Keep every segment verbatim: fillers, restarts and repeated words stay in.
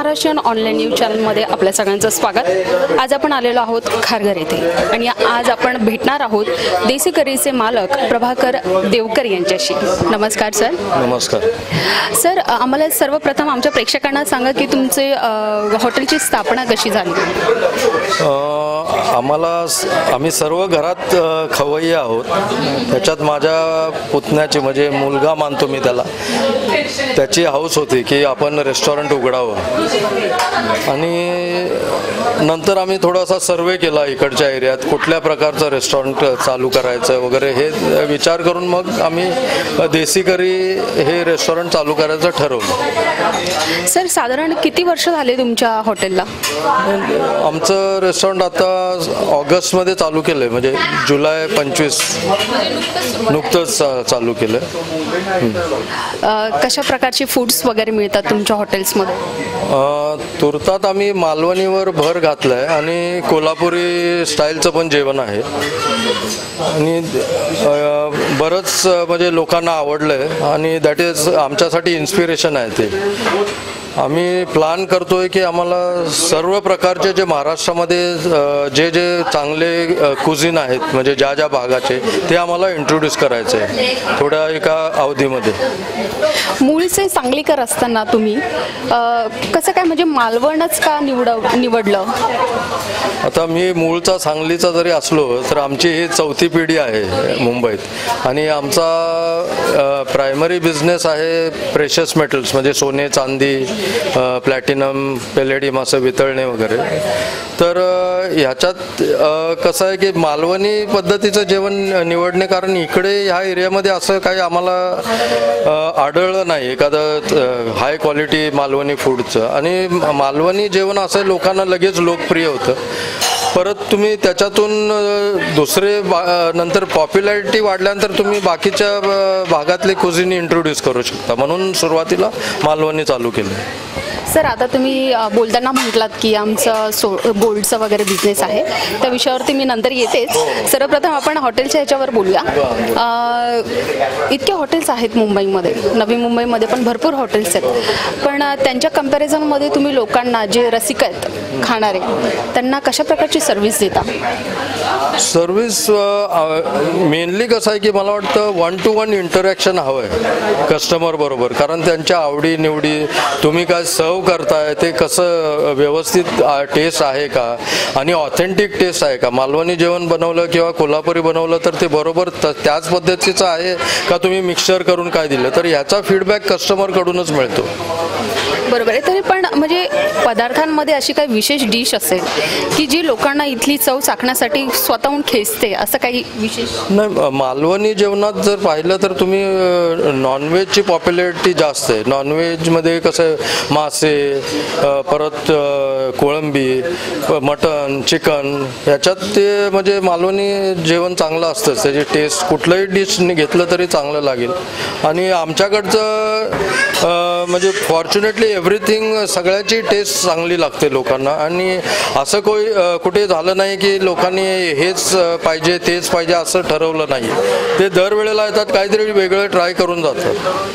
Maharashtrian online news चॅनलमध्ये आपल्या सगळ्यांचं स्वागत। आज आपण आलेलो आहोत खारघर येथे आणि आज आपण भेटणार आहोत देसी करीचे मालक प्रभाकर देवकर यांच्याशी। नमस्कार सर। नमस्कार सर, आम्हाला सर्वप्रथम आमच्या प्रेक्षकांना सांगा की तुमचे हॉटेलची स्थापना कशी झाली? आम्हाला आम्ही सर्व घरात खवय्ये आहोत। त्याच्यात माझ्या पुतण्याची म्हणजे मुलगा मानतो मी त्याला, त्याची हौस होती की आपण रेस्टॉरंट उघडावं आणि नंतर आम्ही थोडासा सर्वे केला इकडच्या एरियात कुठल्या प्रकारचं रेस्टॉरंट चालू करायचं वगैरे हे विचार करून मग आम्ही देसी करी हे रेस्टॉरंट चालू करायचं ठरवलं। सर, साधारण किती वर्ष झाले तुमच्या हॉटेलला? आमचं रेस्टॉरंट आता ऑगस्टमध्ये चालू केलं आहे, म्हणजे जुलै पंचवीस नुकतंच चालू केलं। कशा प्रकारचे फूड्स वगैरे मिळतात तुमच्या हॉटेल्समध्ये? तुर्तात आम्ही मालवणीवर भर घातलं आहे आणि कोल्हापुरी स्टाईलचं पण जेवण आहे आणि बरंच म्हणजे लोकांना आवडलं आहे आणि दॅट इज आमच्यासाठी इन्स्पिरेशन आहे। ते आम्ही प्लॅन करतोय की आम्हाला सर्व प्रकारचे जे महाराष्ट्रामध्ये जे जे चांगले कुझिन आहेत म्हणजे ज्या ज्या भागाचे ते आम्हाला इंट्रोड्यूस करायचे आहे थोड्या एका अवधीमध्ये। मूळचे सांगलीकर असताना तुम्ही कसं काय म्हणजे मालवणच का निवड निवडलं? आता मी मूळचा सांगलीचा जरी असलो तर आमची ही चौथी पिढी आहे मुंबईत आणि आमचा प्रायमरी बिझनेस आहे प्रेशस मेटल्स म्हणजे सोने चांदी प्लॅटिनम पेलेडियम असं वितळणे वगैरे। तर ह्याच्यात कसं आहे की मालवणी पद्धतीचं जेवण निवडणे, कारण इकडे ह्या एरियामध्ये असं काही आम्हाला आढळलं नाही एखादं हाय क्वालिटी मालवणी फूडचं आणि मालवणी जेवण असं लोकांना लगेच लोकप्रिय होतं। परत तुम्ही त्याच्यातून दुसरे नंतर पॉप्युलॅरिटी वाढल्यानंतर तुम्ही बाकीच्या भागातले कुझिनी इंट्रोड्यूस करू शकता, म्हणून सुरुवातीला मालवणी चालू केलं। सर, आता तुम्ही बोलताना म्हटलात की आमचं सो गोल्डचं वगैरे बिझनेस आहे, त्या विषयावरती मी नंतर येतेच। सर्वप्रथम आपण हॉटेलच्या ह्याच्यावर बोलूया। इतके हॉटेल्स आहेत मुंबईमध्ये, नवी मुंबईमध्ये पण भरपूर हॉटेल्स आहेत, पण त्यांच्या कम्पॅरिझनमध्ये तुम्ही लोकांना जे रसिक आहेत खाणारे त्यांना कशा प्रकारची सर्व्हिस देता? सर्व्हिस मेनली कसं आहे की मला वाटतं वन टू वन इंटरॅक्शन हवं आहे कस्टमर बरोबर, कारण त्यांच्या आवडी निवडी तुम्ही काय सर्व करताय ते कसं व्यवस्थित टेस्ट आहे का आणि ऑथेंटिक टेस्ट आहे का। मालवणी जेवण बनवलं किंवा कोल्हापुरी बनवलं तर ते बरोबर त्याच पद्धतीचं आहे का तुम्ही मिक्सचर करून काय दिलं, तर ह्याचा फीडबॅक कस्टमरकडूनच मिळतो। बरोबर आहे। तरी पण म्हणजे पदार्थांमध्ये अशी काही विशेष डिश असेल की जी लोकांना इथली चव चाखण्यासाठी स्वतःहून खेचते, असं काही विशेष? नाही, मालवणी जेवणात जर पाहिलं तर तुम्ही नॉनव्हेजची पॉप्युलॅरिटी जास्त आहे। नॉनव्हेजमध्ये कसं मासे, परत कोळंबी, मटन, चिकन ह्याच्यात ते म्हणजे मालवणी जेवण चांगलं असतं, त्याची टेस्ट कुठलंही डिश घेतलं तरी चांगलं लागेल। आणि आमच्याकडचं म्हणजे फॉर्च्युनेटली एव्हरीथिंग सगळ्याची टेस्ट चांगली लागते लोकांना आणि असं कोई कुठे झालं नाही की लोकांनी हेच पाहिजे तेच पाहिजे असं ठरवलं नाही। ते दरवेळेला येतात काहीतरी वेगळं ट्राय करून जातात।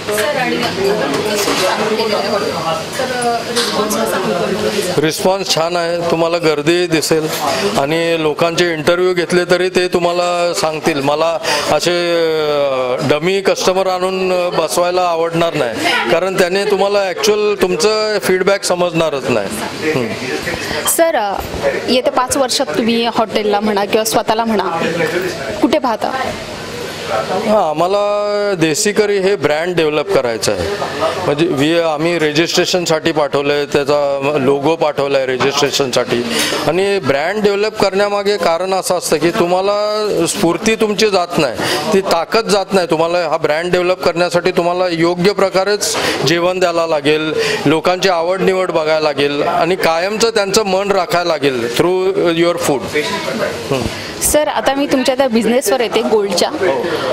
रिस्पॉन्स छान आहे, तुम्हाला गर्दी दिसेल आणि लोकांचे इंटरव्ह्यू घेतले तरी ते तुम्हाला सांगतील। मला असे डमी कस्टमर आणून बसवायला आवडणार नाही, कारण त्याने तुम्हाला ॲक्च्युअल तुमचं फीडबॅक समजणारच नाही। सर, येत्या पाच वर्षात तुम्ही हॉटेलला म्हणा किंवा स्वतःला म्हणा कुठे पाहता? हां, आम्हाला देसी करी हे ब्रँड डेव्हलप करायचं आहे, म्हणजे वी आम्ही रजिस्ट्रेशनसाठी पाठवलं आहे, त्याचा लोगो पाठवला आहे रजिस्ट्रेशनसाठी। आणि ब्रँड डेव्हलप करण्यामागे कारण असं असतं की तुम्हाला स्फूर्ती तुमची जात नाही, ती ताकद जात नाही। तुम्हाला हा ब्रँड डेव्हलप करण्यासाठी तुम्हाला योग्य प्रकारेच जेवण द्यायला लागेल, लोकांची आवड निवड बघायला लागेल आणि कायमचं त्यांचं मन राखायला लागेल थ्रू युअर फूड। सर, आता मी तुमच्या त्या बिझनेसवर येते, गोल्डच्या।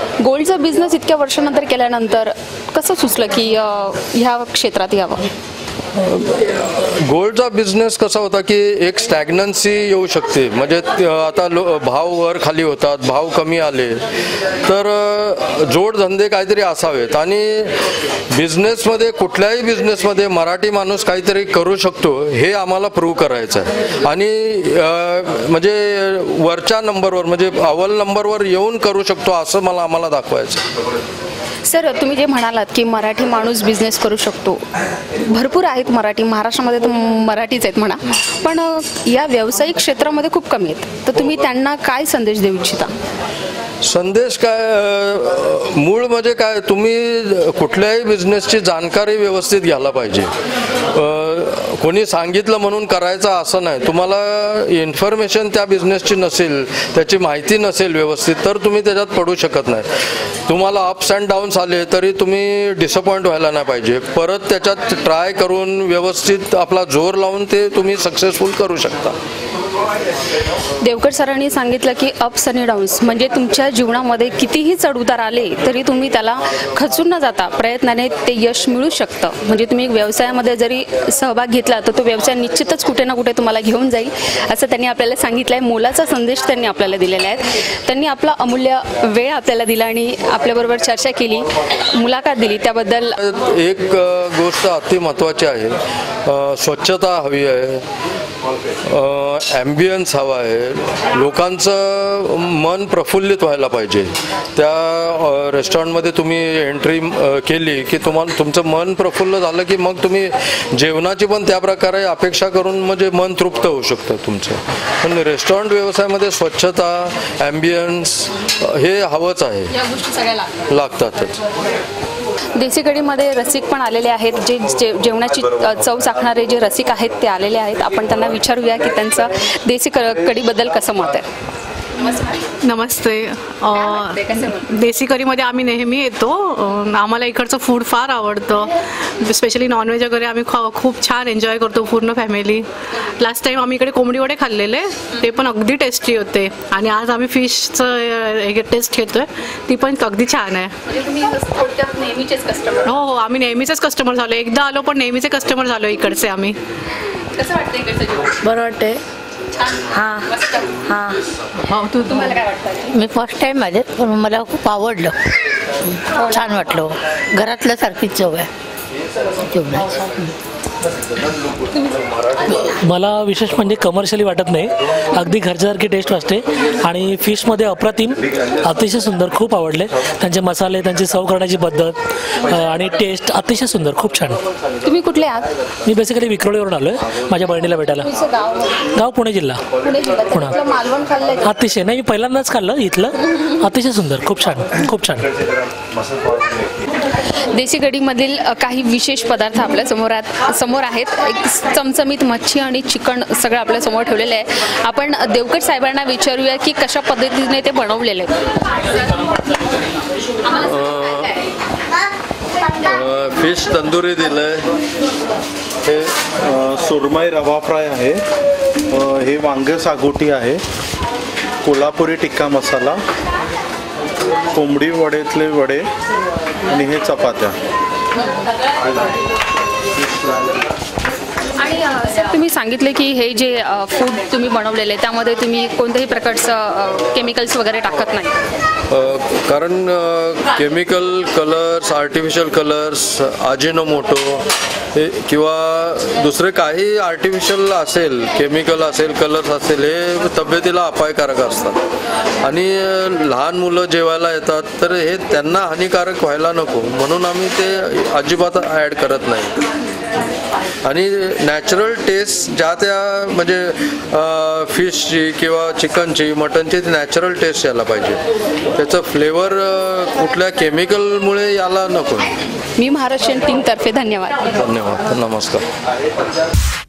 गोल्डचा बिझनेस इतक्या वर्षानंतर केल्यानंतर कसं सुचलं की ह्या क्षेत्रात यावं? गोल्डचा बिझनेस कसा होता की एक स्टॅग्नन्सी येऊ शकते, म्हणजे त- आता लो भाव वर खाली होतात, भाव कमी आले तर अ, जोडधंदे काहीतरी असावेत. आणि बिझनेसमध्ये कुठल्याही बिझनेसमध्ये मराठी माणूस काहीतरी करू शकतो हे आम्हाला प्रूव्ह करायचं आहे. आणि अ, म्हणजे वरच्या नंबरवर म्हणजे अव्वल नंबरवर येऊन करू शकतो असं मला आम्हाला दाखवायचं. सर, तुम्ही जे म्हणालात की मराठी माणूस बिझनेस करू शकतो, भरपूर आहेत मराठी, महाराष्ट्रामध्ये तर मराठीच आहेत म्हणा, पण अ, या व्यावसायिक क्षेत्रामध्ये खूप कमी आहेत. तर तुम्ही त्यांना काय संदेश देऊ इच्छिता? संदेश काय, अ, मूळ म्हणजे काय, तुम्ही कुठल्याही बिझनेसची जाणकारी व्यवस्थित घ्यायला पाहिजे. अ, कोणी सांगितलं म्हणून करायचं असं नाही. तुम्हाला इन्फॉर्मेशन त्या बिझनेसची नसेल, त्याची माहिती नसेल व्यवस्थित, तर तुम्ही त्याच्यात पडू शकत नाही. तुम्हाला अप्स अँड डाऊन्स आले तरी तुम्ही डिसअपॉइंट व्हायला नाही पाहिजे. परत त्याच्यात ट्राय करून व्यवस्थित आपला जोर लावून ते तुम्ही सक्सेसफुल करू शकता. देवकर सरांनी सांगितलं की अप्स आणि डाऊन्स म्हणजे तुमच्या जीवनामध्ये कितीही चढउतार आले तरी तुम्ही त्याला खचून न जाता प्रयत्नाने ते यश मिळू शकतं. म्हणजे तुम्ही व्यवसायामध्ये जरी सहभाग घेतला तर तो व्यवसाय निश्चितच कुठे ना कुठे तुम्हाला घेऊन जाईल असं त्यांनी आपल्याला सांगितलं आहे. मोलाचा संदेश त्यांनी आपल्याला दिलेला आहे. त्यांनी आपला अमूल्य वेळ आपल्याला दिला आणि आपल्याबरोबर चर्चा केली, मुलाखत दिली, त्याबद्दल एक अ, गोष्ट अति महत्त्वाची आहे. अ, स्वच्छता हवी आहे, ॲम्बियन्स हवा आहे, लोकांचं मन प्रफुल्लित व्हायला पाहिजे. त्या अ, रेस्टॉरंटमध्ये तुम्ही एंट्री अ, केली की तुम्हाला तुमचं मन प्रफुल्ल झालं की मग तुम्ही जेवणाची पण त्या प्रकारे अपेक्षा करून म्हणजे मन तृप्त होऊ शकतं तुमचं. पण रेस्टॉरंट व्यवसायामध्ये स्वच्छता, ॲम्बियन्स हे हवंच आहे, या गोष्टी सगळ्या लागतात. लागतातच. देसी कढीमध्ये रसिक पण आलेले आहेत, जे जे जेवणाची अ, चव चाखणारे जे रसिक आहेत ते आलेले आहेत. आपण त्यांना विचारूया की त्यांचं देसी क कढीबद्दल कसं मत आहे. नमस्ते. अ, देसी करीमध्ये आम्ही नेहमी येतो. अ, आम्हाला इकडचं फूड फार आवडतं. स्पेशली नॉनव्हेज वगैरे आम्ही ख खूप छान एन्जॉय करतो पूर्ण फॅमिली. लास्ट टाईम आम्ही इकडे कोंबडी वडे खाल्लेले, ते पण अगदी टेस्टी होते. आणि आज आम्ही फिशचं टेस्ट घेतोय, ती पण अगदी छान आहे. नेहमीचेच कस्टमर. हो हो, आम्ही नेहमीचेच कस्टमर झालो. एकदा आलो पण नेहमीचे कस्टमर झालो इकडचे आम्ही. कसं वाटतं इकडचं जेवण? बरं वाटते. छान. हां मस्त. हां हो, तू तुम्हाला काय वाटतं? मी फर्स्ट टाईम माझे, पण मला खूप आवडलं, छान वाटलं. घरातल्यासारखीच चव आहे जेवणाची. मला विशेष म्हणजे कमर्शियली वाटत नाही, अगदी घरच्यासारखी टेस्ट वाटते. आणि फिशमध्ये अप्रतिम, अतिशय सुंदर, खूप आवडले. त्यांचे मसाले, त्यांची सर्व करण्याची पद्धत अ, आणि टेस्ट अतिशय सुंदर, खूप छान. तुम्ही कुठले आहात? मी बेसिकली विक्रोळीवरून आलो आहे माझ्या बहिणीला भेटायला. तुमचं गाव? गाव पुणे जिल्हा. पुणे जिल्ह्यात. पुणे. इथलं मालवण खाल्लंय? अतिशय नाही, मी पहिल्यांदाच खाल्लं इथलं, अतिशय सुंदर, खूप छान, खूप छान. देसी कढीमधील अ, काही विशेष पदार्थ आपल्या समोर आहेत समोर आहेत एक चमचमीत मच्छी आणि चिकन सगळं आपल्या समोर ठेवलेलं आहे. आपण देवकर साहेबांना विचारूया की कशा पद्धतीने ते बनवलेले आहेत. फिश तंदुरी दिलंय. हे अ, सुरमई रवा फ्राय आहे. अ, हे वांगे सागोटी आहे. कोल्हापुरी टिक्का मसाला, कोंबडी वडेतले वडे आणि हे चपात्या. आणि अ, सर, तुम्ही सांगितले की हे जे अ, फूड तुम्ही बनवलेलं आहे त्यामध्ये तुम्ही कोणत्याही प्रकारचं केमिकल्स वगैरे टाकत नाही. अ, कारण chemical colours, artificial colours, Ajinomoto हे किंवा दुसरे काही आर्टिफिशियल असेल, केमिकल असेल, कलर्स असेल, हे तब्येतीला अपायकारक असतात. आणि लहान मुलं जेवायला येतात तर हे त्यांना हानिकारक व्हायला नको म्हणून आम्ही ते अजिबात ॲड करत नाही. आणि नॅचरल टेस्ट ज्या त्या म्हणजे फिशची किंवा चिकनची, मटनची नॅचरल टेस्ट यायला पाहिजे. त्याचं फ्लेवर कुठल्या केमिकलमुळे यायला नको. मी महाराष्ट्रीयन टीमतर्फे धन्यवाद. धन्यवाद. नमस्कार.